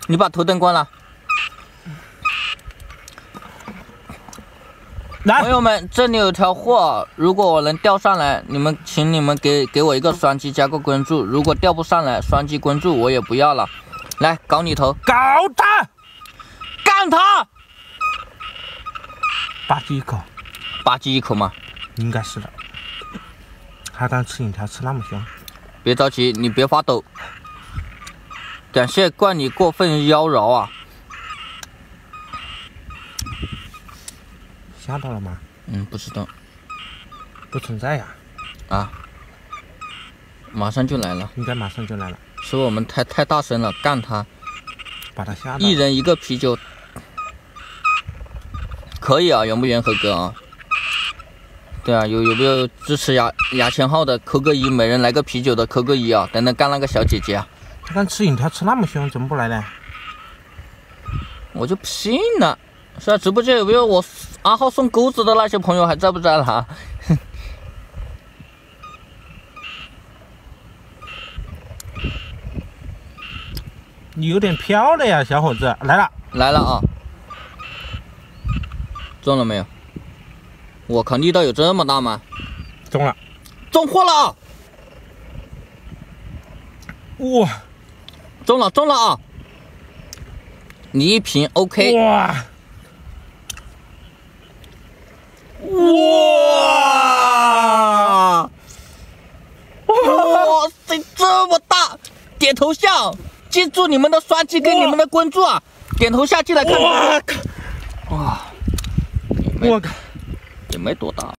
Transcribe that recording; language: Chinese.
你把头灯关了。 来， 朋友们，这里有条货，如果我能钓上来，请你们给我一个双击加个关注。如果钓不上来，双击关注我也不要了。来，搞你头， 搞他， 干他！ 吧唧一口， 吧唧一口嘛， 应该是的。还敢吃银条吃那么凶？ 别着急，你别发抖。感谢怪你过分妖娆啊！ 吓到了吗？ 不知道， 不存在呀。 啊，马上就来了， 应该马上就来了。 是我们太大声了，干他！ 把他吓到。 一人一个啤酒，可以啊，圆不圆合格啊？对啊，有没有支持牙签号的扣个一，每人来个啤酒的扣个一啊！等等干那个小姐姐啊！ 他敢吃银条吃那么凶，怎么不来呢？ 我就不信了。是啊，直播间有没有我阿浩送钩子的那些朋友还在不在了？ 你有点飘了呀，小伙子。来了， 来了啊！中了没有？我靠，力道有这么大吗？ 中了， 中货了！ 哇， 中了啊！你一瓶 OK。 哇！ 哇！哇塞，这么大！点头像，记住你们的刷机跟你们的关注啊！点头像进来看看。 哇靠！ 哇！ 我靠！ 也没多大。